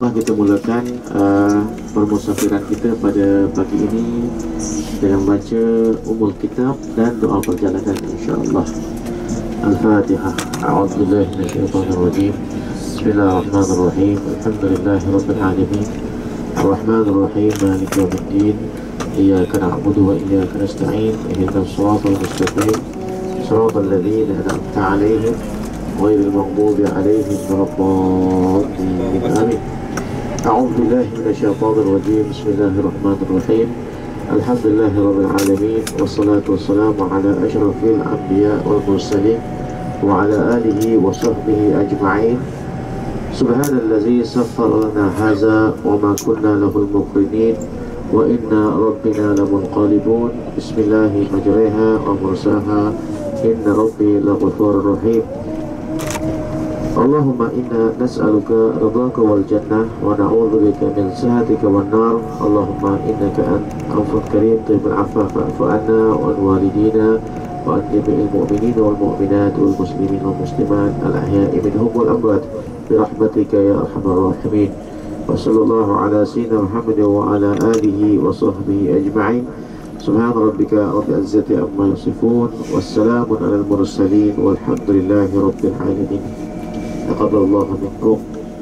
InsyaAllah kita mulakan permusafiran kita pada pagi ini dengan baca Ummul Kitab dan doa perjalanan insyaAllah. Al-Fatihah. A'udzubillahi minasyaitonirrajim. Bismillahirrahmanirrahim. Alhamdulillahirabbil alamin. Ar-Rahmanirrahim. Maliki yaumiddin. Iyyaka na'budu wa iyyaka nasta'in. Ihdinas siratal mustaqim. Siratal ladzina an'amta 'alaihim ghairil maghdubi 'alaihim waladdallin. Amin. أعوذ بالله من الشيطان الرجيم. بسم الله الرحمن الرحيم. الحمد لله رب العالمين، والصلاة والسلام على أشرف الأنبياء والمرسلين وعلى آله وصحبه أجمعين. سبحان الذي سخر لنا هذا وما كنا له المقرنين وإنا ربنا لمنقلبون. بسم الله مجريها ومرساها إن ربي لغفور رحيم. اللهم إنا نسألك رضاك والجنة ونعوذ بك من سخطك والنار. اللهم إنك أنت عفو كريم طيب العفو فاعف عنا وعن والدينا وعن جميع المؤمنين والمؤمنات والمسلمين والمسلمات الأحياء منهم والأموات برحمتك يا أرحم الراحمين. وصلى الله على سيدنا محمد وعلى آله وصحبه أجمعين. سبحان ربك رب العزة عما يصفون والسلام على المرسلين والحمد لله رب العالمين. تقبل الله منكم.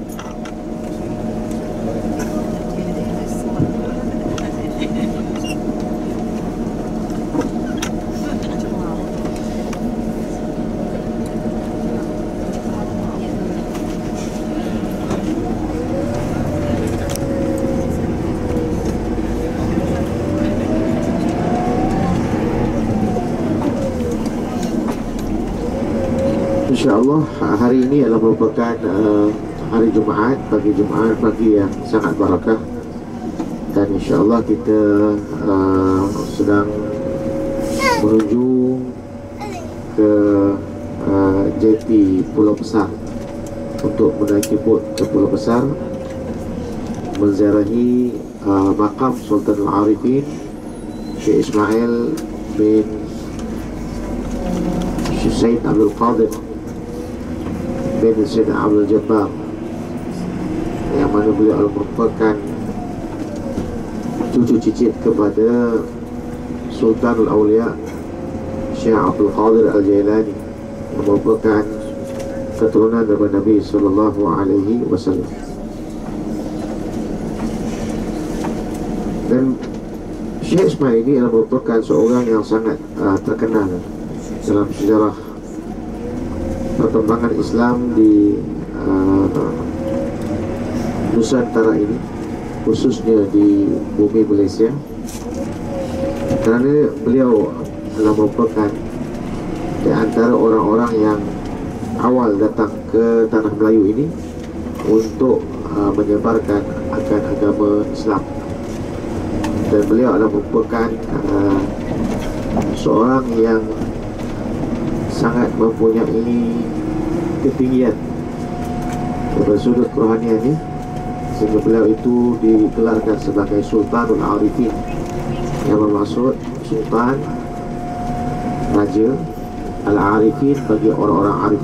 InsyaAllah hari ini adalah merupakan hari Jumaat, pagi Jumaat, pagi yang sangat barakah. Dan insyaAllah kita sedang menuju ke JP Pulau Besar untuk menaiki bot ke Pulau Besar, menziarahi makam Sultan Al-Arifin Syekh Ismail bin Syed Abdul Qadir bin Syed Abdul Jabbar, yang mana beliau merupakan cucu cicit kepada Sultanul Awliya Syekh Abdul Qadir Al-Jailani, yang merupakan keturunan dari Nabi Sallallahu Alaihi Wasallam. Dan Syekh Ismail ini adalah merupakan seorang yang sangat terkenal dalam sejarah perkembangan Islam di Nusantara ini, khususnya di bumi Malaysia, kerana beliau adalah merupakan di antara orang-orang yang awal datang ke tanah Melayu ini untuk menyebarkan akan agama Islam. Dan beliau adalah merupakan seorang yang sangat mempunyai ketinggian dari sudut kerohaniannya, sehingga beliau itu digelarkan sebagai Sultanul Arifin, yang bermaksud Sultan, Raja Al-Arifin bagi orang-orang arif,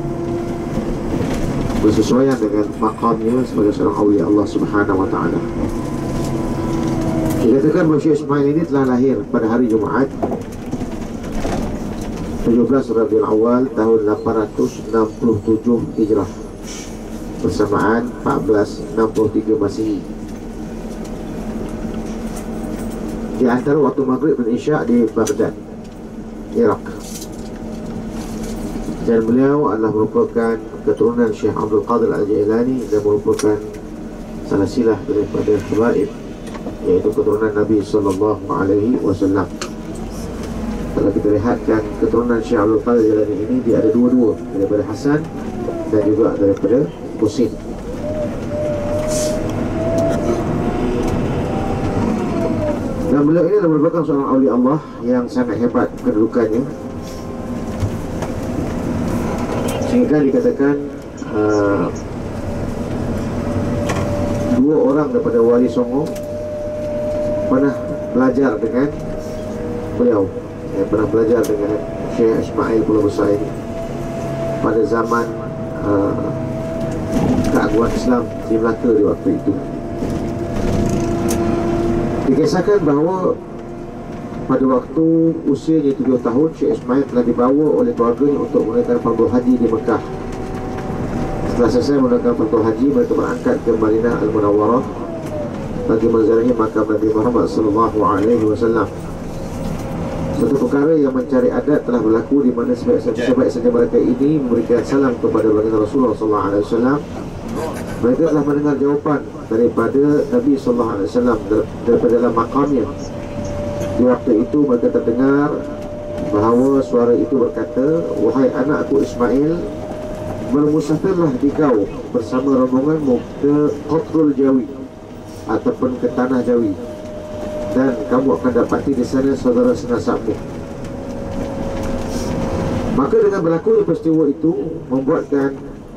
bersesuaian dengan makamnya sebagai seorang awliya Allah Subhanahu wa ta'ala. Dikatakan bahawa Syekh Ismail ini telah lahir pada hari Jumaat 17 Rabiul Awal tahun 867 Hijrah, bersamaan 1463 Masihi, di antara waktu Maghrib dan Isya di Baghdad, Iraq. Dan beliau adalah merupakan keturunan Syekh Abdul Qadir Al-Jailani dan merupakan salah silah daripada Habaib, yaitu keturunan Nabi Sallallahu Alaihi Wasallam. Kalau kita lihatkan keturunan Syekh Abdul Qadir Al-Jailani ini, dia ada dua-dua, daripada Hasan dan juga daripada Husin. Dan beliau ini adalah merupakan seorang awliya Allah yang sangat hebat kedudukannya, sehingga dikatakan dua orang daripada Wali Songo pernah belajar dengan beliau, pernah belajar dengan Syekh Ismail Pulau Besar ini pada zaman keagungan Islam di Melaka di waktu itu. Dikisahkan bahawa pada waktu usianya 7 tahun, Syekh Ismail telah dibawa oleh keluarganya untuk menunaikan fardu haji di Mekah. Setelah selesai menunaikan fardu haji, mereka berangkat ke Madinah Al-Munawwarah bagi menziarahi makam Nabi Muhammad SAW. Suatu perkara yang mencari adat telah berlaku di mana sebaik saja mereka ini memberikan salam kepada baginda Rasulullah SAW. Mereka telah mendengar jawapan daripada Nabi SAW daripada dalam makamnya. Di waktu itu mereka terdengar bahawa suara itu berkata, "Wahai anakku Ismail, bermusafirlah dikau bersama rombonganmu ke Qatrul Jawi ataupun ke Tanah Jawi, dan kamu akan dapati di sana saudara senasabmu." Maka dengan berlaku peristiwa itu membuatkan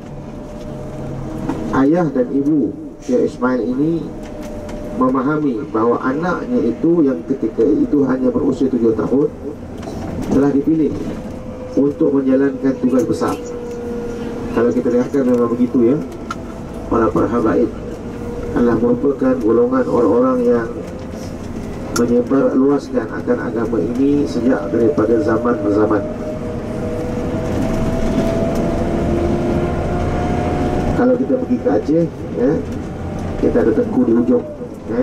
ayah dan ibu Syekh Ismail ini memahami bahawa anaknya itu yang ketika itu hanya berusia 7 tahun telah dipilih untuk menjalankan tugas besar. Kalau kita lihatkan memang begitu ya. Para habaib adalah merupakan golongan orang-orang yang menyebar luaskan akan agama ini sejak daripada zaman ke zaman. Kalau kita pergi ke Aceh ya, kita ada Tengku di ujung ya.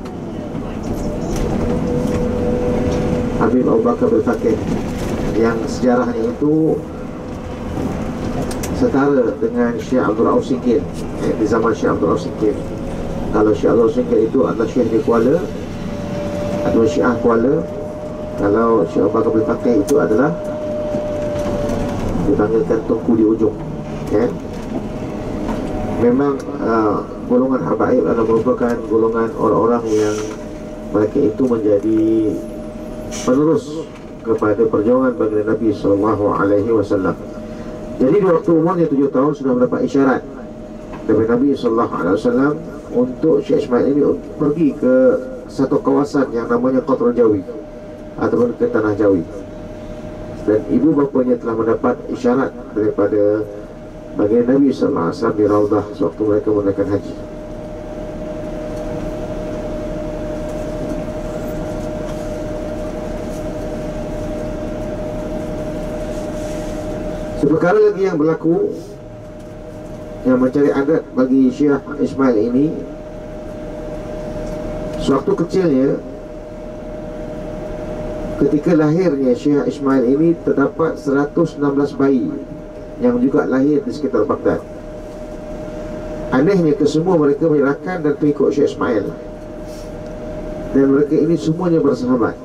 Habib Abu Bakar Al-Fakih yang sejarahnya itu setara dengan Syekh Abdul Rauf Singkil di zaman Syekh Abdul Rauf Singkil. Kalau Syekh Abdul Rauf Singkil itu adalah Syekh di Kuala atau Syiah Kuala. Kalau Syekh Abu Bakar Al-Fakih itu adalah dipanggilkan Tengku di ujung ya. Memang golongan habaib adalah merupakan golongan orang-orang yang mereka itu menjadi penerus kepada perjuangan baginda Nabi SAW. Jadi di waktu umurnya 7 tahun sudah mendapat isyarat dari Nabi SAW untuk Syekh Ismail ini pergi ke satu kawasan yang namanya Qatrul Jawi ataupun ke Tanah Jawi. Dan ibu bapanya telah mendapat isyarat daripada baginda Nabi SAW di Raudah sewaktu mereka menunaikan haji. Seperkara lagi yang berlaku yang mencari adat bagi Syekh Ismail ini, sewaktu kecilnya ketika lahirnya Syekh Ismail ini terdapat 116 bayi yang juga lahir di sekitar Baghdad. Anehnya kesemua mereka menyerahkan dan mengikut Syekh Ismail, dan mereka ini semuanya bersahabat.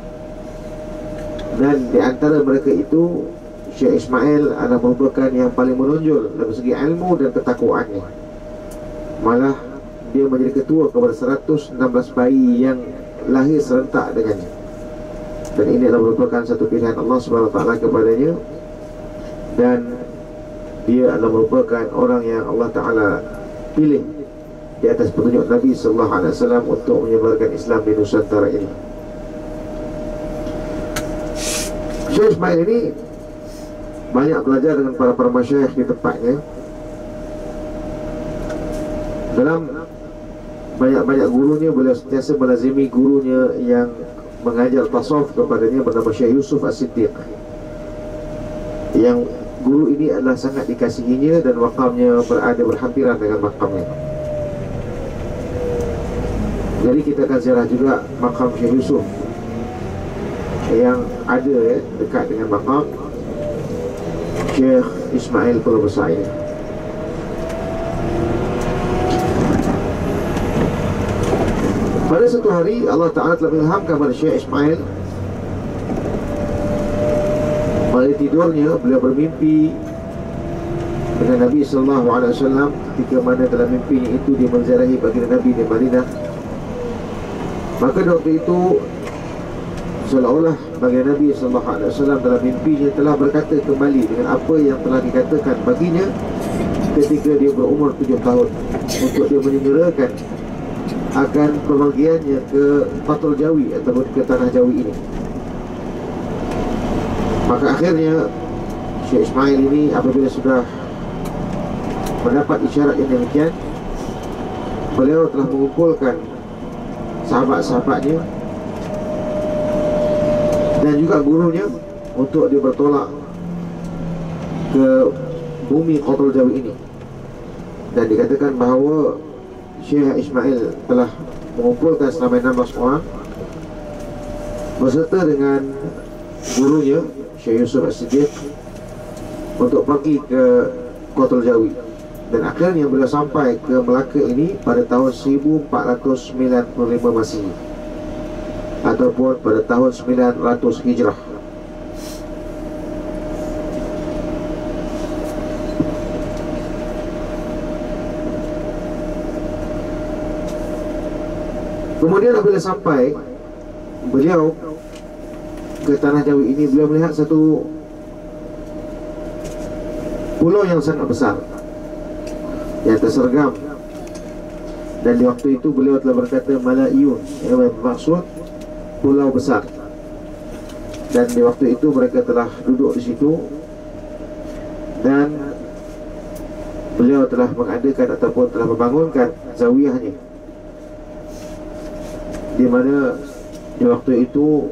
Dan di antara mereka itu Syekh Ismail adalah merupakan yang paling menonjol dari segi ilmu dan ketakwaannya. Malah dia menjadi ketua kepada 116 bayi yang lahir serentak dengannya. Dan ini adalah merupakan satu pilihan Allah SWT kepadanya, dan dia adalah merupakan orang yang Allah Ta'ala pilih di atas petunjuk Nabi SAW untuk menyebarkan Islam di Nusantara ini. Syekh Ismail ini banyak belajar dengan para masyayikh di tempatnya. Dalam banyak-banyak gurunya, beliau sentiasa melazimi gurunya yang mengajar tasawuf kepadanya bernama Syekh Yusuf As-Siddiq, yang guru ini adalah sangat dikasihinya dan makamnya berada berhampiran dengan makamnya. Jadi kita akan ziarah juga makam Syekh Yusuf yang ada dekat dengan makam Syekh Ismail Pulau Besar ini. Pada satu hari Allah Ta'ala telah mengilhamkan kepada Syekh Ismail. Pada tidurnya beliau bermimpi dengan Nabi SAW ketika mana dalam mimpinya itu dia menziarahi baginda Nabi di Madinah. Maka waktu itu seolah-olah baginda Nabi SAW dalam mimpinya telah berkata kembali dengan apa yang telah dikatakan baginya ketika dia berumur 7 tahun, untuk dia menyegerakan akan perbagiannya ke Qatrul Jawi ataupun ke Tanah Jawi ini. Maka akhirnya Syekh Ismail ini apabila sudah mendapat isyarat yang demikian, beliau telah mengumpulkan sahabat-sahabatnya dan juga gurunya untuk dia bertolak ke bumi Qatul Jawi ini. Dan dikatakan bahawa Syekh Ismail telah mengumpulkan selama 16 orang berserta dengan gurunya Syekh Yusuf As-Siddiq untuk pergi ke Qatul Jawi. Dan akhirnya beliau sampai ke Melaka ini pada tahun 1495 Masihi ataupun pada tahun 900 Hijrah. Kemudian apabila sampai beliau ke tanah Jawi ini, beliau melihat satu pulau yang sangat besar yang tersergam. Dan di waktu itu beliau telah berkata Malaiyun, yang bermaksud pulau besar. Dan di waktu itu mereka telah duduk di situ dan beliau telah mengadakan ataupun telah membangunkan zawiyahnya, di mana di waktu itu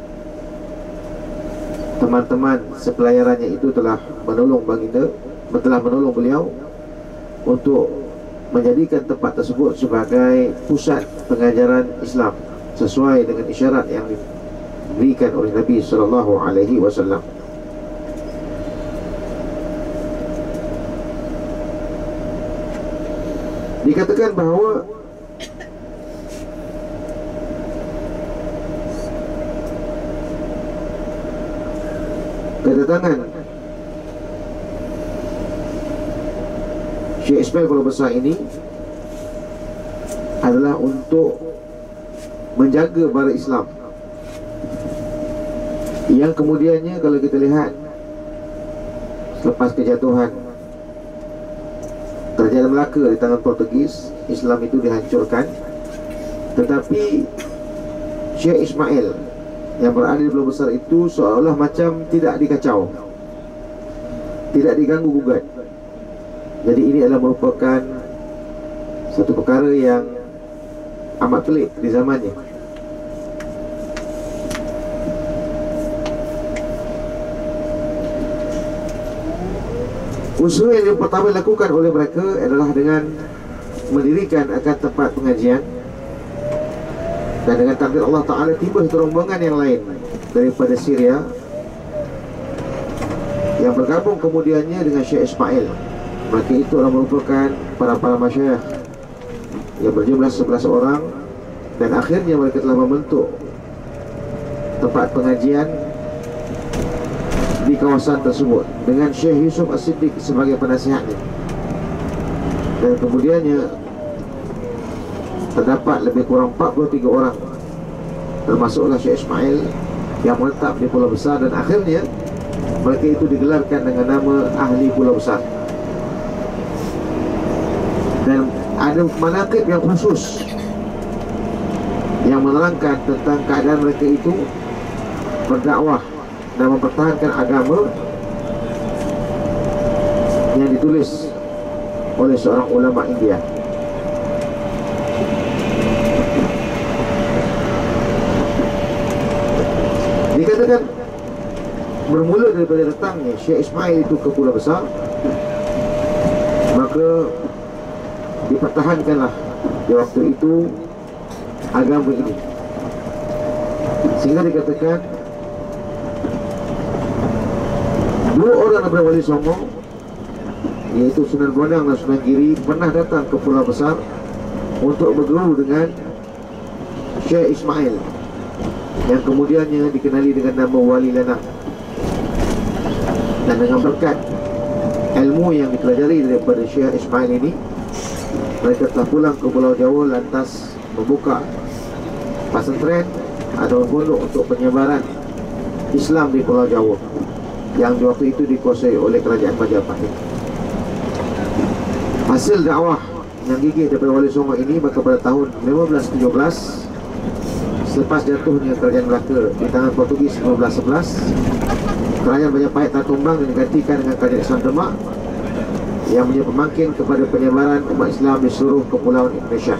teman-teman sepelayarannya itu telah menolong baginda, telah menolong beliau untuk menjadikan tempat tersebut sebagai pusat pengajaran Islam sesuai dengan isyarat yang diberikan oleh Nabi SAW. Dikatakan bahawa kedatangan Syekh Ismail Pulau Besar ini adalah untuk menjaga bara Islam, yang kemudiannya kalau kita lihat selepas kejatuhan kerajaan Melaka di tangan Portugis, Islam itu dihancurkan. Tetapi Syekh Ismail yang berada di Pulau Besar itu seolah macam tidak dikacau, tidak diganggu gugat. Jadi ini adalah merupakan satu perkara yang amat pelik di zamannya. Usaha yang pertama dilakukan oleh mereka adalah dengan mendirikan akan tempat pengajian. Dan dengan takdir Allah Ta'ala tiba satu rombongan yang lain daripada Syria yang bergabung kemudiannya dengan Syekh Ismail. Mereka itu adalah merupakan para masyayikh yang berjumlah 11 orang. Dan akhirnya mereka telah membentuk tempat pengajian di kawasan tersebut dengan Syekh Yusuf As-Siddiq sebagai penasihatnya. Dan kemudiannya terdapat lebih kurang 43 orang, termasuklah Syekh Ismail, yang menetap di Pulau Besar. Dan akhirnya mereka itu digelarkan dengan nama Ahli Pulau Besar. Dan ada manaqib yang khusus yang menerangkan tentang keadaan mereka itu berdakwah dan mempertahankan agama, yang ditulis oleh seorang ulama India. Dikatakan bermula daripada datangnya Syekh Ismail itu ke Pulau Besar, maka dipertahankanlah di waktu itu agama ini, sehingga dikatakan dua orang daripada Wali Songo, iaitu Sunan Bonang dan Sunan Giri, pernah datang ke Pulau Besar untuk berguru dengan Syekh Ismail, yang kemudiannya dikenali dengan nama Wali Lana. Dan dengan berkat ilmu yang dipelajari daripada Syekh Ismail ini, mereka telah pulang ke Pulau Jawa lantas membuka pesantren atau pondok untuk penyebaran Islam di Pulau Jawa, yang di waktu itu dikuasai oleh kerajaan Majapahit. Hasil dakwah yang gigih daripada Wali Songo ini, maka pada tahun 1517, selepas jatuhnya kerajaan Melaka di tangan Portugis 1511, kerajaan Majapahit telah tumbang dan digantikan dengan kerajaan Islam Demak. yang menjadi pemangkin kepada penyebaran umat Islam di seluruh kepulauan Indonesia.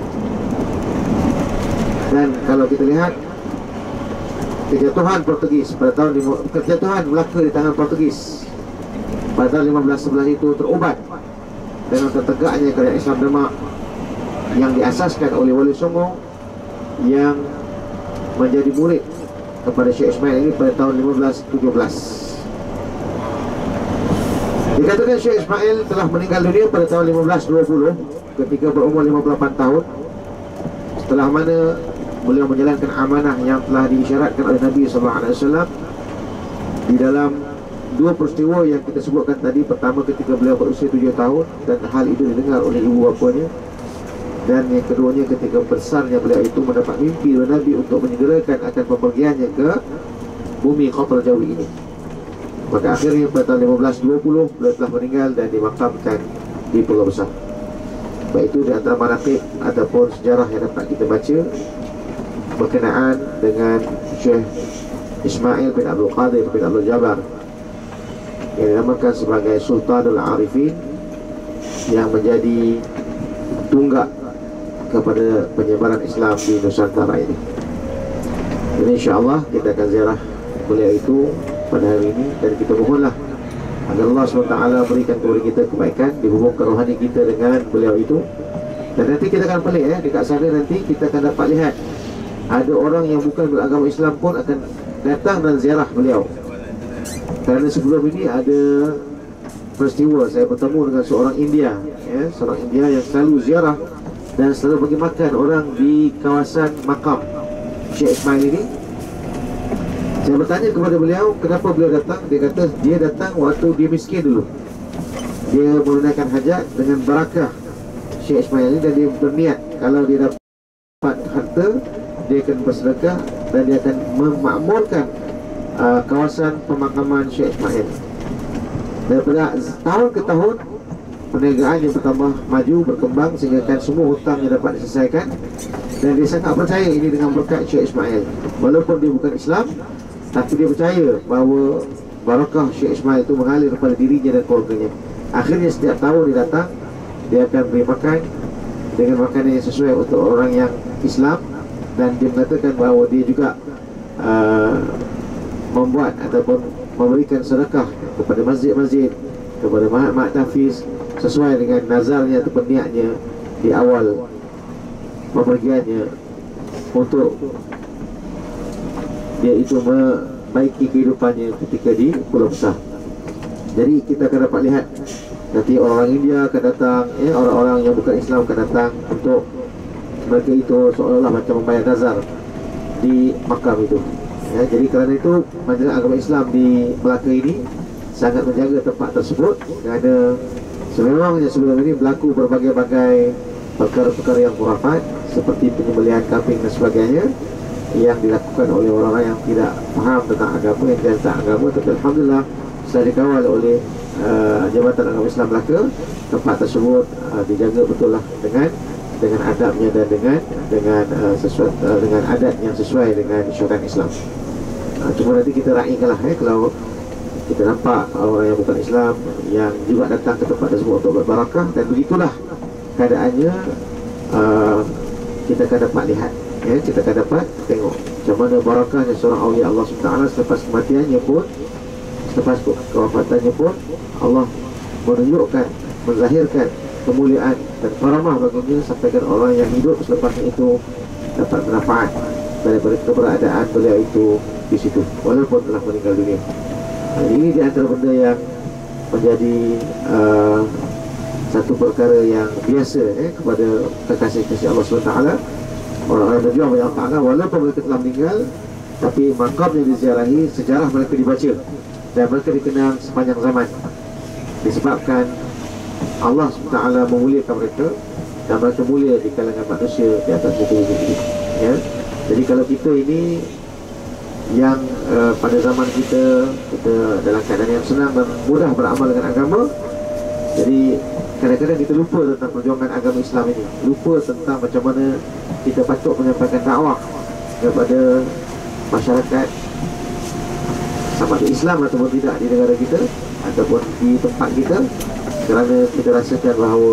Dan kalau kita lihat kejatuhan Portugis pada tahun kejatuhan Melaka di tangan Portugis pada tahun 1511 itu terubat dengan tertegaknya kerajaan Islam Demak yang diasaskan oleh Wali Songo yang menjadi murid kepada Syekh Ismail ini pada tahun 1517. Dikatakan Syekh Ismail telah meninggal dunia pada tahun 1520 ketika berumur 58 tahun, setelah mana beliau menjalankan amanah yang telah diisyaratkan oleh Nabi SAW di dalam dua peristiwa yang kita sebutkan tadi. Pertama ketika beliau berusia 7 tahun dan hal itu didengar oleh ibu bapanya, dan yang keduanya ketika besarnya beliau itu mendapat mimpi dari Nabi untuk menyegerakan akan pemergiannya ke bumi Khatar Jawi ini. Maka akhirnya pada tahun 1520 beliau telah meninggal dan dimakamkan di Pulau Besar. Baik itu di antara manaqib ataupun sejarah yang dapat kita baca berkenaan dengan Syekh Ismail bin Abdul Qadir bin Abdul Jabbar yang dinamakan sebagai Sultanul Arifin, yang menjadi tunggak kepada penyebaran Islam di Nusantara ini. Jadi insyaAllah kita akan ziarah beliau itu pada hari ini, dan kita mohonlah agar Allah SWT berikan kepada kita kebaikan, dihubungkan rohani kita dengan beliau itu. Dan nanti kita akan pelik dekat sana nanti kita akan dapat lihat ada orang yang bukan beragama Islam pun akan datang dan ziarah beliau. Kerana sebelum ini ada peristiwa saya bertemu dengan seorang India, seorang India yang selalu ziarah dan selalu bagi makan orang di kawasan makam Syekh Ismail ini. Saya bertanya kepada beliau kenapa beliau datang. Dia kata dia datang waktu dia miskin dulu. Dia menunaikan hajat dengan barakah Syekh Ismail ini, dan dia berniat kalau dia dapat harta dia akan bersedekah dan dia akan memakmurkan kawasan pemakaman Syekh Ismail. Daripada tahun ke tahun perniagaan yang bertambah maju, berkembang sehingga kan semua hutangnya dapat diselesaikan, dan dia sangat percaya ini dengan berkat Syekh Ismail. Walaupun dia bukan Islam, tapi dia percaya bahawa barakah Syekh Ismail itu mengalir kepada dirinya dan keluarganya. Akhirnya setiap tahun dia datang, dia akan beri makan dengan makanan yang sesuai untuk orang yang Islam, dan dia mengatakan bahawa dia juga membuat ataupun memberikan sedekah kepada masjid-masjid, kepada mahat-mahat tahfiz sesuai dengan nazarnya ataupun niatnya di awal pemergiannya, untuk dia itu membaiki kehidupannya ketika di Pulau Besar. Jadi kita akan dapat lihat nanti orang India akan datang, orang-orang yang bukan Islam akan datang untuk mereka itu seolah-olah macam membayar nazar di makam itu. Jadi kerana itu Majlis Agama Islam di Melaka ini sangat menjaga tempat tersebut, kerana sememangnya sebelum ini berlaku berbagai-bagai perkara-perkara yang khurafat seperti penyembelihan kambing dan sebagainya yang dilakukan oleh orang-orang yang tidak faham tentang agama, yang tidak tentang agama. Tapi Alhamdulillah setelah dikawal oleh Jabatan Agama Islam Melaka, tempat tersebut dijaga betul lah dengan adabnya dan dengan adat yang sesuai dengan syariat Islam. Cuma nanti kita raikanlah kalau kita nampak orang yang bukan Islam yang juga datang ke tempat tersebut untuk berbarakah, dan begitulah keadaannya, kita akan dapat lihat, kita akan dapat tengok macam mana barakahnya seorang awliya Allah SWT selepas kematiannya pun, selepas kewafatannya pun, Allah menunjukkan, menzahirkan kemuliaan dan karamah baginya, sampaikan orang yang hidup selepasnya itu dapat manfaat daripada keberadaan beliau itu di situ walaupun telah meninggal dunia. Ini di antara benda yang menjadi satu perkara yang biasa kepada kekasih-kasih Allah SWT, orang-orang berjuang bagi Allah Ta'ala walaupun mereka telah meninggal, tapi makamnya diziarahi, sejarah mereka dibaca dan mereka dikenang sepanjang zaman, disebabkan Allah SWT memuliakan mereka dan mereka mulia di kalangan manusia di atas muka bumi ini. Jadi kalau kita ini yang pada zaman kita dalam keadaan yang senang dan mudah beramal dengan agama, jadi kadang-kadang kita lupa tentang perjuangan agama Islam ini, lupa tentang macam mana kita patut menyampaikan dakwah kepada masyarakat, sama ada Islam ataupun tidak di negara kita ataupun di tempat kita. kerana kita rasakan bahawa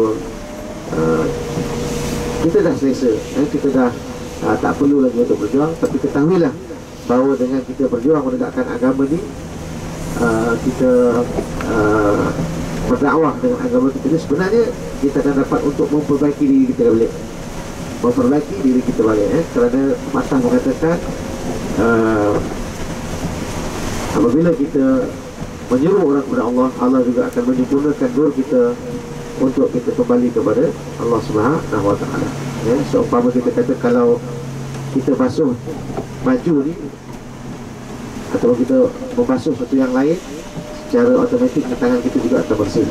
kita dah selesa, kita dah tak perlu lagi untuk berjuang. Tapi ketahuilah bahawa dengan kita berjuang menegakkan agama ni, kita berdakwah dengan agama kita ni, sebenarnya kita akan dapat untuk memperbaiki diri kita balik, memperbaiki diri kita balik. Kerana Matah mengatakan apabila kita menyeru orang kepada Allah, Allah juga akan menyempurnakan nur kita untuk kita kembali kepada Allah Subhanahu Wa Taala. Seumpama kita kata kalau kita basuh baju ni atau kita membasuh sesuatu yang lain, secara automatik tangan kita juga akan bersih.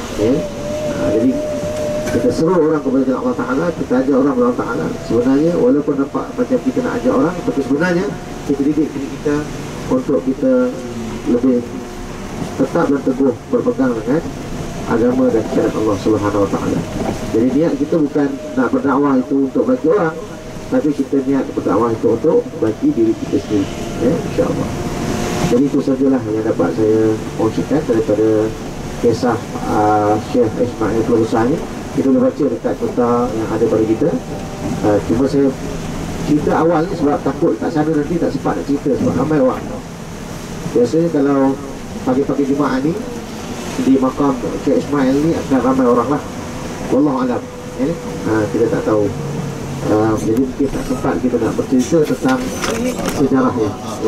Jadi kita seru orang kepada jalan Allah Ta'ala, kita ajar orang kepada Allah Ta'ala. Sebenarnya walaupun nampak macam kita nak ajar orang, tapi sebenarnya kita didik diri kita untuk kita lebih tetap dan teguh berpegang dengan agama dan syariat Allah Subhanahu Wa Ta'ala. Jadi niat kita bukan nak berdakwah itu untuk bagi orang, tapi kita niat berdakwah itu untuk bagi diri kita sendiri, insya-Allah. Jadi itu sajalah yang dapat saya kongsikan daripada kisah Syekh Ismail Pelusa ni. Kita boleh baca dekat kota yang ada pada kita. Cuma saya cerita awal ni sebab takut kat sana nanti tak sempat nak cerita sebab ramai orang. Biasanya kalau pagi-pagi Jumaat ni di makam Syekh Ismail ni akan ramai orang lah. Wallahualam. Kita tak tahu. Jadi mungkin tak sempat kita nak bercerita tentang sejarahnya.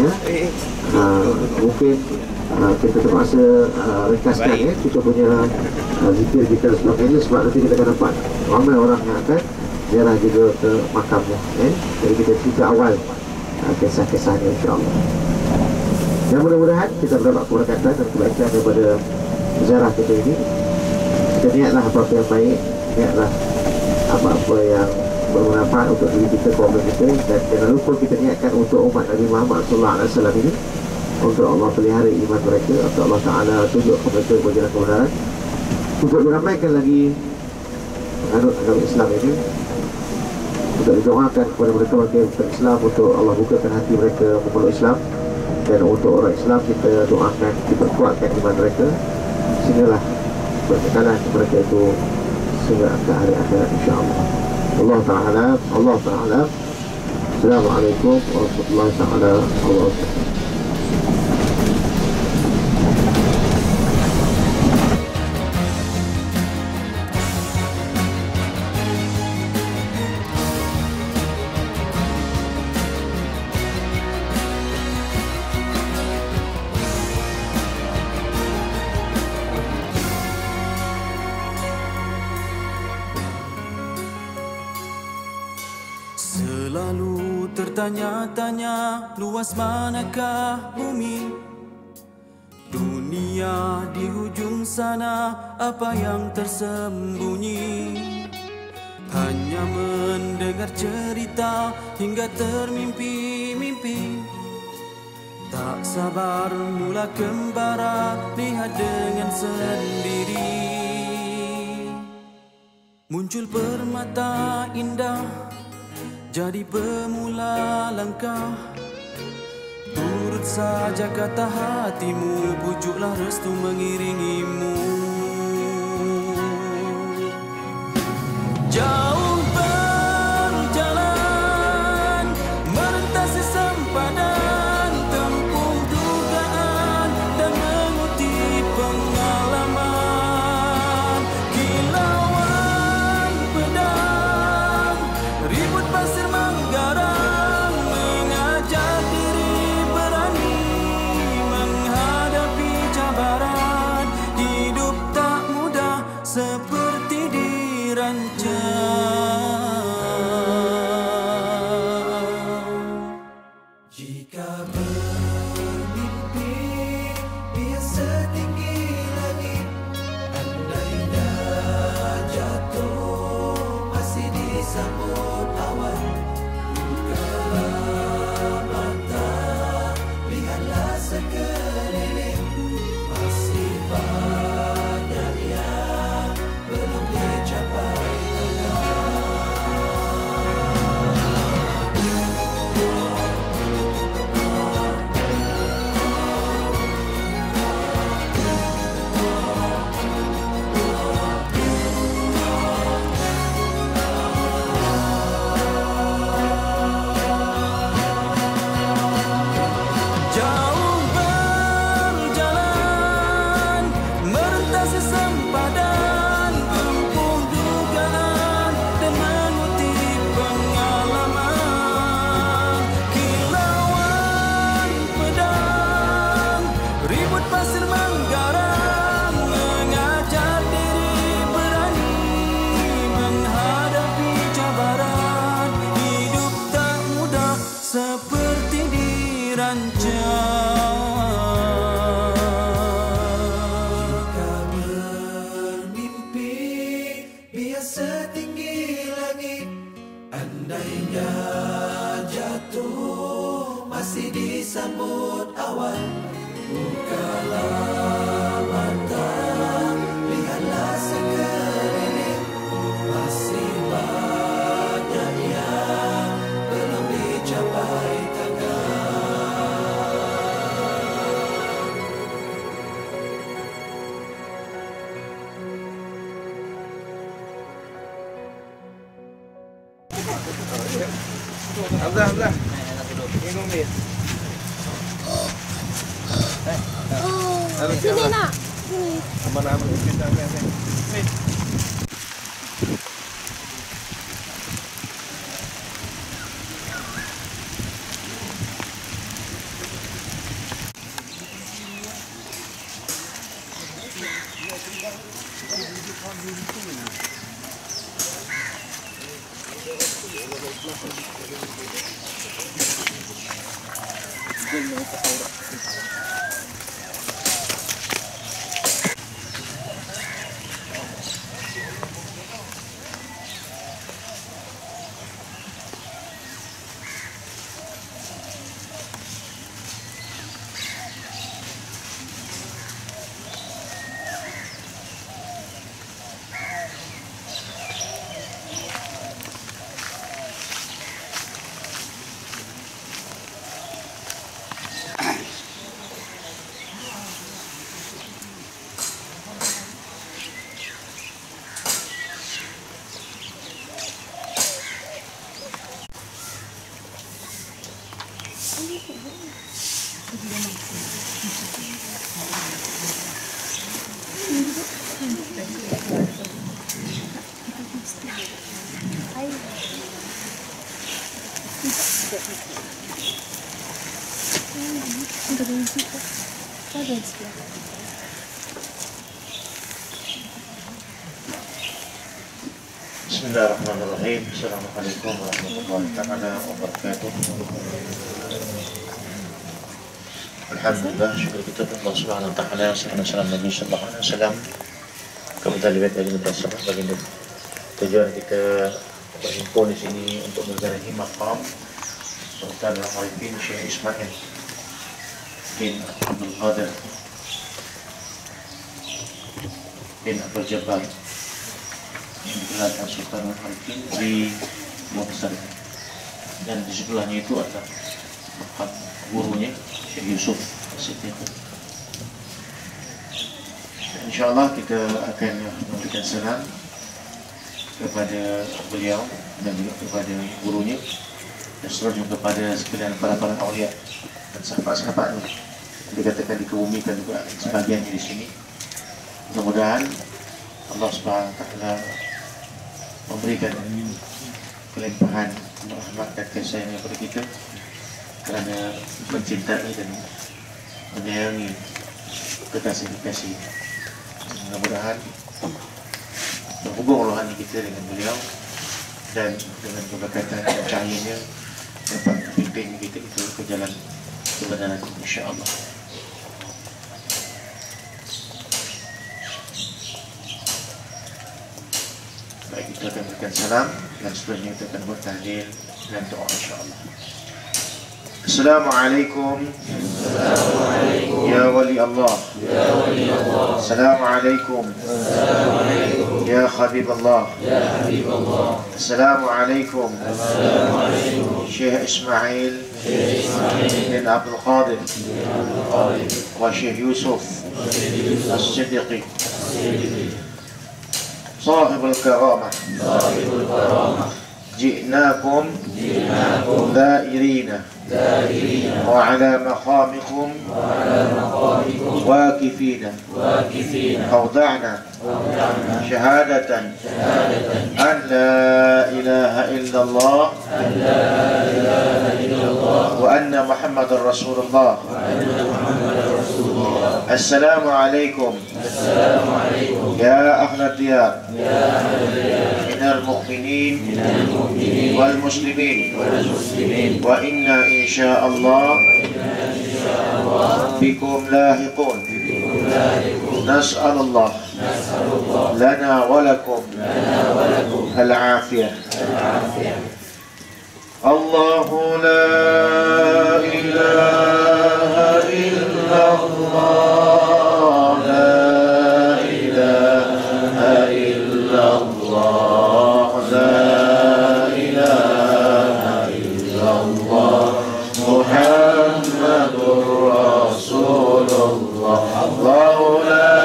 Mungkin kita terpaksa ringkaskan kita punya zikir kita dan sebagainya, sebab nanti kita akan dapat ramai orang yang akan ziarah juga ke makamnya. Jadi kita cerita awal kisah-kisahnya, insya-Allah. Dan mudah-mudahan kita mendapat keberkatan dan kebaikan daripada ziarah kita ini. Kita niatlah apa-apa yang baik, niatlah apa-apa yang bermanfaat untuk diri kita, keluarga kita, dan jangan lupa kita niatkan untuk umat Nabi Muhammad SAW ini, untuk Allah pelihara iman mereka, untuk Allah Ta'ala tunjuk mereka berjalan kebenaran, untuk diramaikan lagi menganut agama Islam ini, untuk didoakan kepada mereka bagi Islam, untuk Allah bukakan hati mereka memeluk Islam, dan untuk orang Islam kita doakan diperkuatkan iman mereka sehinggalah berkekalan mereka itu sehingga ke hari akhirat, insya-Allah. Allah Ta'ala. Assalamualaikum warahmatullahi ta'ala wabarakatuh. Selalu tertanya-tanya, luas manakah bumi? Dunia di hujung sana, apa yang tersembunyi? Hanya mendengar cerita hingga termimpi-mimpi. Tak sabar mula kembara, lihat dengan sendiri. Muncul permata indah, jadi pemula langkah. Turut saja kata hatimu, pujuklah restu mengiringimu. Jauh berjalan, merentasi sempadan, tempuh dugaan dan mengutip pengalaman. Kilauan pedang, ribut pasir menggarang, mengajar diri berani menghadapi cabaran hidup. merentasi sempadan, tempuh dugaan dan mengutip pengalaman. Kilauan pedang, ribut pasir Manggaran, mengajar diri berani menghadapi cabaran. Hidup tak mudah seperti dirancang. Jika bermimpi biar setinggi langit, andainya jatuh masih disambut awan. Bukalah mata, lihatlah sekeliling, masih banyak yang belum dicapai Hamzah. Minum ni. Sini nak. Sini. Mana kita ambil. Ni. Bismillahirrahmanirrahim. Assalamualaikum warahmatullahi taala wabarakatuh. Alhamdulillah, syukur kita kepada Allah Subhanahu wa taala. Salam Nabi sallallahu alaihi wasallam. Kepada lebih bersama baginda. Tujuan kita berhimpun di sini untuk menziarahi maqam Sultan Al-Arifin Syekh Ismail bin Abdul Qadir bin Abdul Jabbar yang digelarkan Sultan Al-Arifin di Moksar, dan di sebelahnya itu ada makam gurunya Syekh Yusuf Siddiq. InsyaAllah kita akan memberikan salam kepada beliau dan juga kepada gurunya, dan seterusnya kepada sekalian para awliya dan sahabat-sahabatnya dikatakan dikebumikan juga sebagiannya di sini. Mudah-mudahan Allah Subhanahu wa taala memberikan kelimpahan rahmat dan kasih sayang kepada kita kerana mencintai dan menyayangi kekasih-kekasih. Mudah-mudahan berhubung rohani kita dengan beliau dan dengan keberkatan dan cahayanya dapat membimbing kita itu ke jalan kebenaran, insya-Allah. Baik, kita akan berikan salam dan seterusnya kita akan buat tahlil dan doa, insya-Allah. Assalamualaikum ya wali Allah, Assalamualaikum ya Habib Allah, Assalamualaikum Syekh Ismail bin Abdul Qadir wa Syekh Yusuf As-Siddiqi sahibul karamah جئناكم دائرين وعلى مقامكم واقفين أوضعنا شهادة أن لا إله إلا الله وأن محمد رسول الله. السلام عليكم يا أهل الديار من المؤمنين والمسلمين وإنا إن شاء الله بكم لاحقون. نسأل الله لنا ولكم العافية. الله لا إله إلا الله، لا إله إلا الله، لا إله إلا الله، محمد رسول الله. الله لا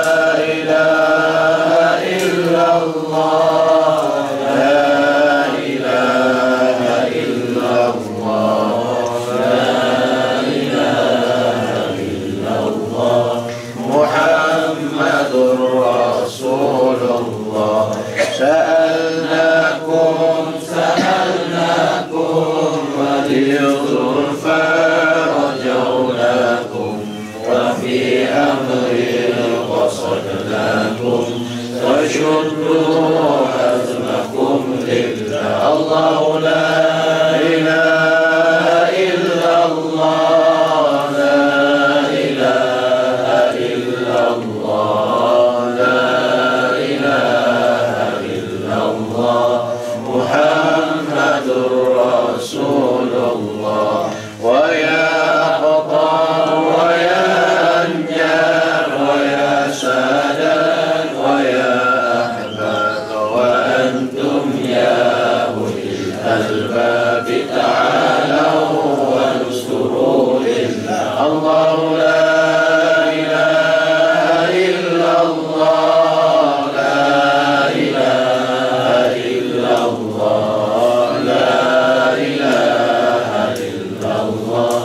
إله إلا الله، لا إله إلا الله، لا إله إلا الله، محمد رسول الله. سألناكم وليغفر فرجوناكم وفي أمر قصدناكم وشدوا عزمكم لله. الله لا إله إلا الله، لا إله إلا الله، لا إله إلا الله، محمد رسول الله. ويا أقطار ويا أنجار ويا سادات ويا أحباب وأنتم يا أولي الألباب تعالوا وانصروا لله. الله لا إله إلا الله، لا إله إلا الله، لا إله إلا الله،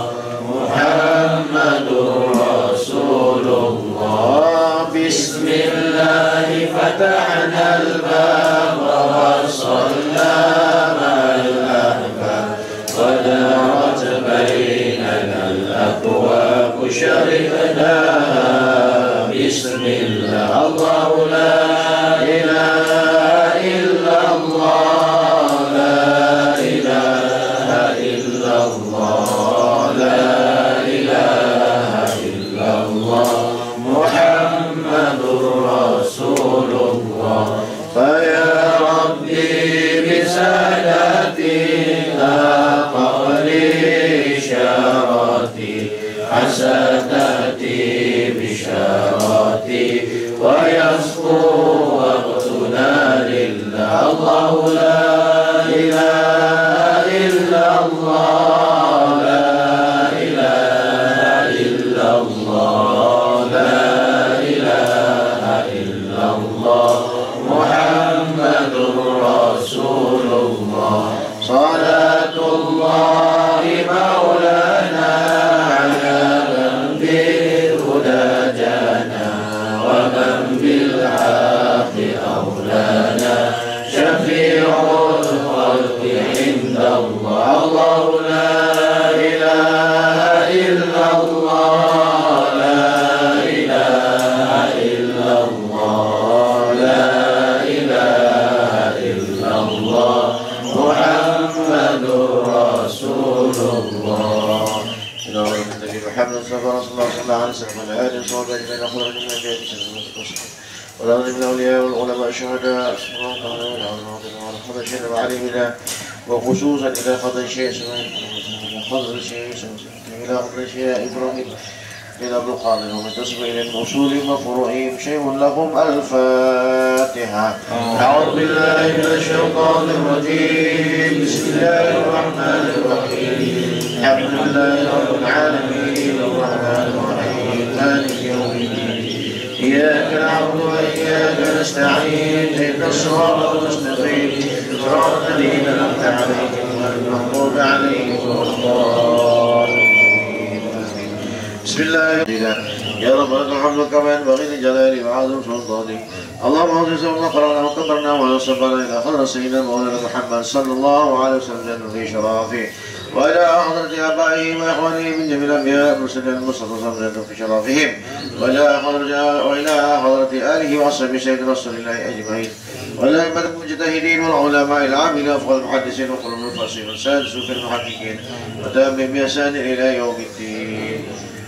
محمد رسول الله. بسم الله فتحنا الباب ووصلنا مع الأحباب ودارت بيننا الأبواب شرفنا. بسم الله. الله لا إله إلا الله، لا إله إلا الله، لا إله إلا الله، محمد رسول الله. فيا ربي بسادتي قولي إشارتي حسناتي بشارتي ويصفو وقتنا لله. الله لا إله إلا الله، لا إله إلا الله، لا إله إلا الله، محمد رسول الله. صلاة الله مولانا على من بالهدى جانا ومن بالحق أولانا شفيع الخلق عند الله. الله لا إله إلا الله، لا إله إلا الله، لا إله إلا الله، محمد رسول الله. النبي محمد صلى الله عليه وسلم وعلى آله وصحبه أجمعين أخرج من البيت والأرض من الأولياء والعلماء الشهداء الحبشين وعلمنا وخصوصا إلى قضاء الشيء إلى قضاء الشيء إبراهيم إلى أبو القادر ومن تسمى إلى الموصول وفروعهم شيء لهم. الفاتحة. أعوذ بالله من الشيطان الرجيم. بسم الله الرحمن الرحيم. الحمد لله رب العالمين الرحمن الرحيم مالك يوم الدين. إياك نعبد وإياك نستعين اهدنا الصراط المستقيم صراط الذين أنعمت عليهم غير المغضوب عليهم ولا الضالين. بسم الله يا رب لك الحمد كما ينبغي لجلال وعظيم سلطانك. اللهم اغفر لنا وقرنا وكبرنا ونصبنا الى حضره سيدنا مولانا محمد صلى الله عليه وسلم في شرافه والى حضره ابائه واخوانه من جميع الانبياء والمرسلين المصطفى في شرافهم والى حضره اله واصحابه سيدنا رسول الله اجمعين والى ائمه المجتهدين والعلماء العاملين وافضل المحدثين وخلق المفسرين والسادس في المحققين وتابعهم باحسان الى يوم الدين.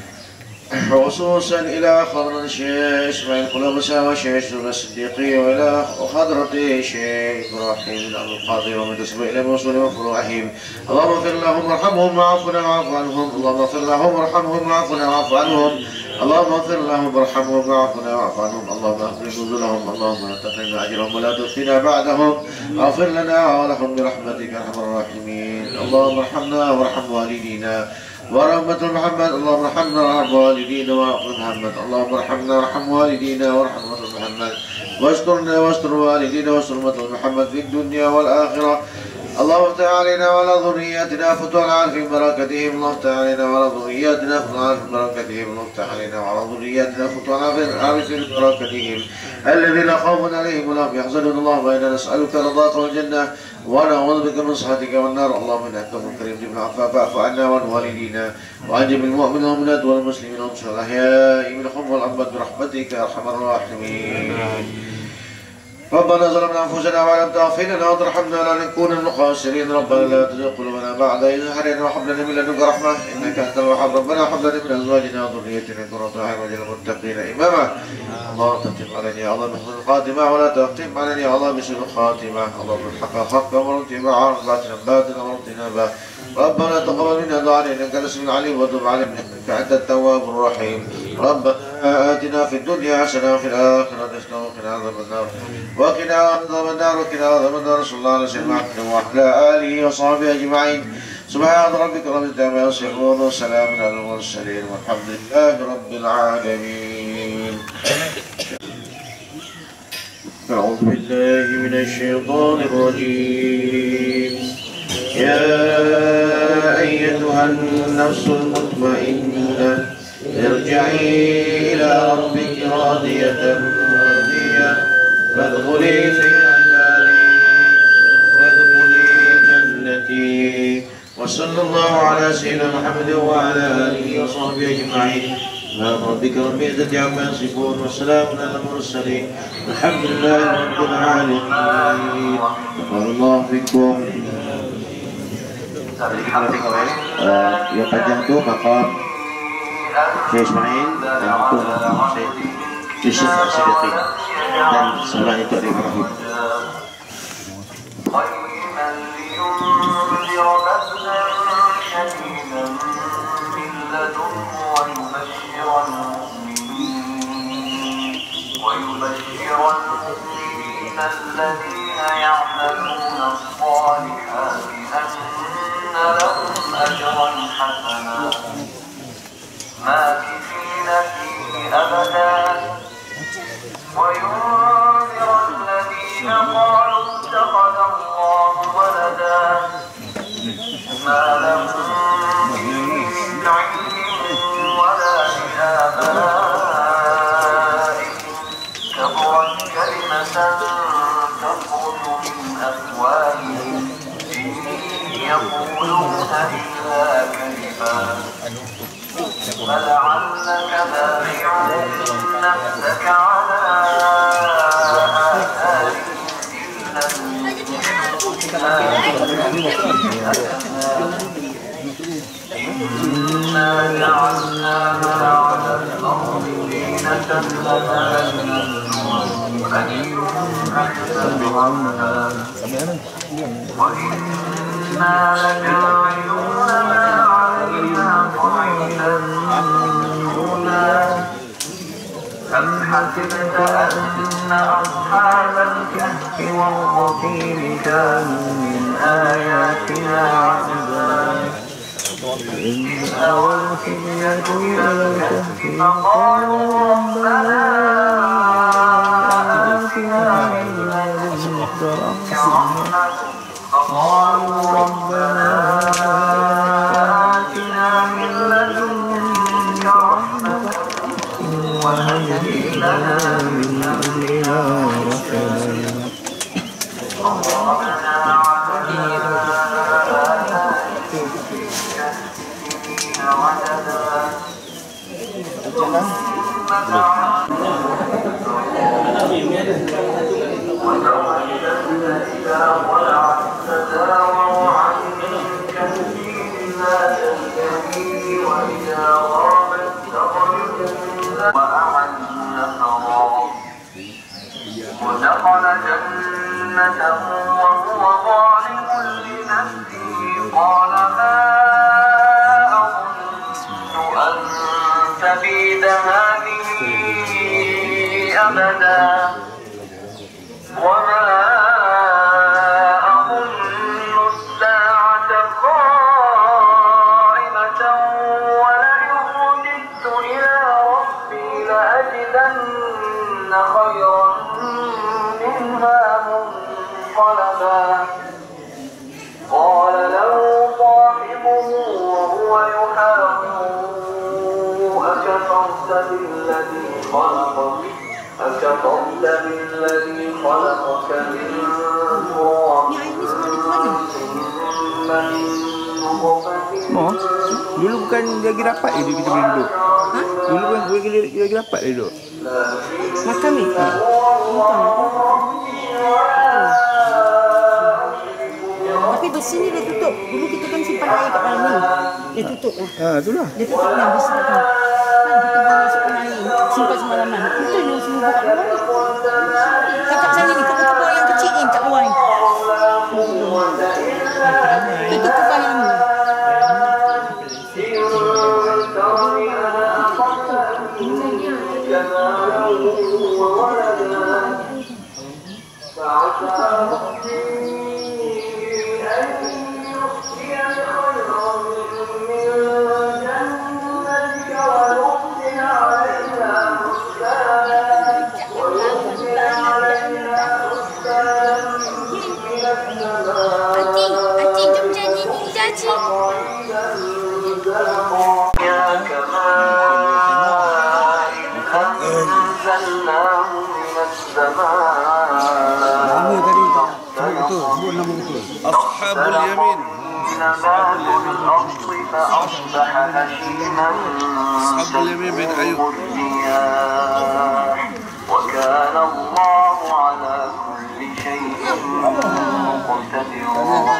وخصوصا إلى حضرة الشيخ إسماعيل قلوبسة والشيخ الصديقي وإلى حضرة الشيخ إبراهيم بن عبد القادر ومن تسبق إلى موصول وفروعهم. اللهم اغفر لهم وارحمهم وعفو عنهم. اللهم اغفر لهم وارحمهم وعفو عنهم. اللهم اغفر لهم وارحمهم وعفو عنهم. اللهم اغفر نزلهم. اللهم لا تحرمنا أجرهم ولا تفتنا بعدهم. اغفر لنا ولهم برحمتك يا أرحم الراحمين. اللهم ارحمنا وارحم والدينا ورحمة محمد. اللهم ارحمنا وارحم والدينا ورحمة محمد. اللهم ارحمنا وارحم والدينا ورحمة محمد واسترنا واستر والدينا واستر محمد في الدنيا والآخرة. اللهم افتح علينا وعلى ذرياتنا فتوح العالم في بركتهم. اللهم افتح علينا وعلى ذرياتنا فتوح العالم في بركتهم. اللهم افتح علينا وعلى ذرياتنا فتوح العالم في بركتهم الذين خوف عليهم ولا هم يحزنون. اللهم انا نسألك رضاك والجنة ونعوذ بك من سخطك والنار. اللهم انك كريم جبل العفاف فاعف عنا وعن والدينا وعن جميع المؤمنين والمؤمنات والمسلمين والمسلمين الاحياء منهم والاموات برحمتك يا ارحم الراحمين. ربنا ظلمنا انفسنا وان لم تغفر لنا وترحمنا لنكون من الخاسرين. ربنا لا تزغ قلوبنا بعد إذ هديتنا وهب لنا من لدنك رحمة انك انت الوهاب. ربنا هب لنا من ازواجنا وذريتنا قرة اعين واجعلنا للمتقين اماما. اللهم تختم علينا يا الله بحسن الخاتمة ولا تختم علينا يا الله بسوء الخاتمة. اللهم الحق حقا وارتباعا باطلا باطلا وارتنابا. ربنا تقبل منا دعاءنا انك السميع العليم وتب علينا انك انت التواب الرحيم. ربنا آتنا في الدنيا حسنة وفي الآخرة حسنة وقنا عذاب النار وقنا عذاب النار وقنا عذاب النار. صلى الله عليه وسلم وعلى آله وصحبه أجمعين. سبحان ربك رب العزة عما يصفون وسلام على المرسلين والحمد لله رب العالمين. أعوذ بالله من الشيطان الرجيم. يا أيتها النفس المطمئنة ارجعي إلى ربك راضية مرضية فادخلي في عبادي وادخلي جنتي. وصلى الله على سيدنا محمد وعلى آله وصحبه أجمعين. سبحان ربك رب العزة عما يصفون وسلام على المرسلين الحمد لله رب العالمين. تقبل الله منكم. Yang panjang tu makam Syekh Ismail dan itu Syekh Yusuf Al-Siddiqi dan sebelah itu ada Ibrahim. الذين يعملون الصالحات أن لهم أجرا حسنا ماكثين فيه أبدا وينذر الذين قالوا اتخذ الله ولدا ما لهم به من علم ولا لآبائهم كبرت كلمة تخرج من أفواههم يقولون إلا كذبا فلعلك باخع نفسك على آثارهم إنا جعلناها على الأرض زينة وإنا لجاعلون ما عليها صعيدا أم حسبت أن أصحاب الكهف والرقيم كانوا من آياتنا عجبا إذ أوى الفتية إلى الكهف فقالوا ربنا آتنا من لدنك رحمة قالوا ربنا آتنا من لدنك رحمة وهيئ لنا من أمرنا رشدا ودخل جنته وهو ظالم لنفسه قال ما أظن أن تبيد هذه أبدا وما أظن الساعة قائمة ولئن رددت إلى ربي لأجدن خيرا منها منقلبا قال له صاحبه وهو يحاوره أكفرت بالذي خلقك من تراب ثم من نطفة Mo, dulu bukan lagi rapat je kita boleh duduk. Dulu kan lagi rapat je duduk. Makan ni? Tapi besi ni dia tutup. Dulu kita kan simpan air kat dalam ni. Dia tutup lah. Itulah. Dia tutup yang besi tu. Kan kita boleh masukkan air. Simpan semalaman. Itu yang semua buat kat luar ni. Kakak sana ni. Kubur-kubur yang kecil ni kat luar ni. Itu kubur yang ni. Acik, jom janji ninja, Acik. Nama tadi sebut betul, sebut nama betul. Ashabul Yamin. Ashabul Yamin bin Ayub. وكان الله على كل شيء مقتدرا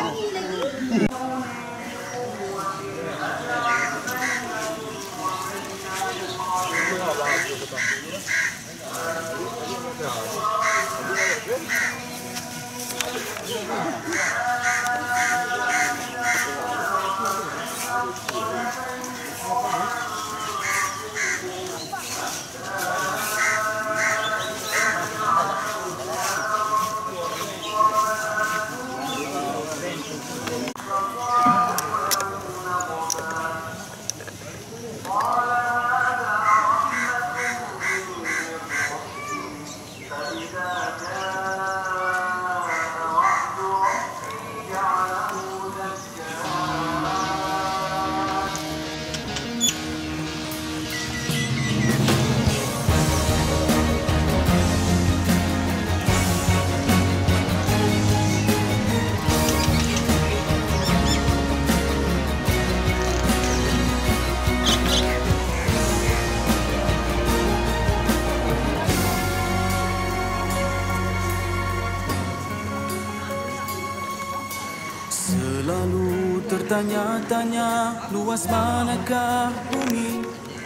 Selalu tertanya-tanya luas manakah bumi?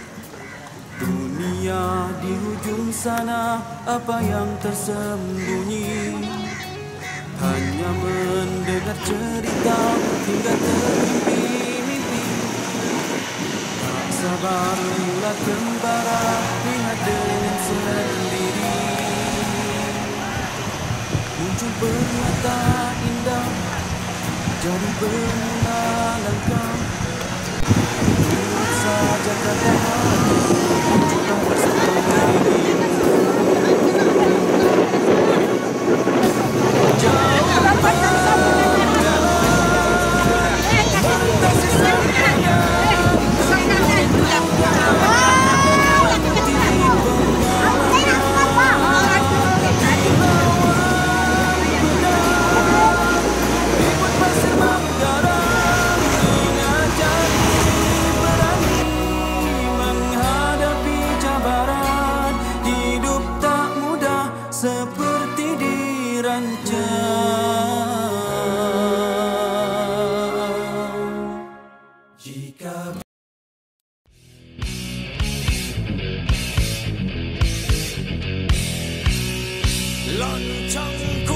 Dunia di hujung sana, apa yang tersembunyi? Hanya mendengar cerita hingga termimpi-mimpi. Tak sabar ulat kembara, lihat dengan sendiri. Muncul permata indah, jadi bermula langkah. Turut saja kata hati, kita pasti ini. terancam. Jika loncengku